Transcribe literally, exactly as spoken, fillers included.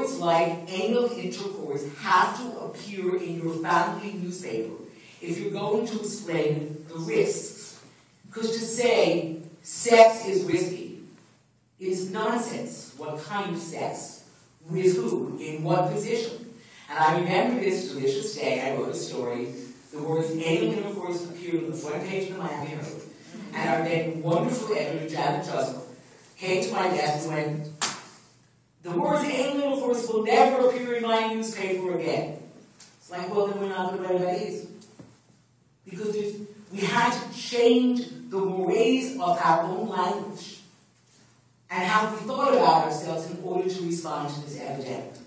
words like anal intercourse have to appear in your family newspaper if you're going to explain the risks. Because to say sex is risky is nonsense. What kind of sex? With who? In what position? And I remember this delicious day I wrote a story. The words anal intercourse appeared on the front page of the Miami Herald. And our then wonderful editor, Janet Joseph, came to my desk and went, the words anal intercourse will never appear in my newspaper again. It's like, well, then we're not going to write about AIDS. Because we had to change the mores of our own language and how we thought about ourselves in order to respond to this epidemic.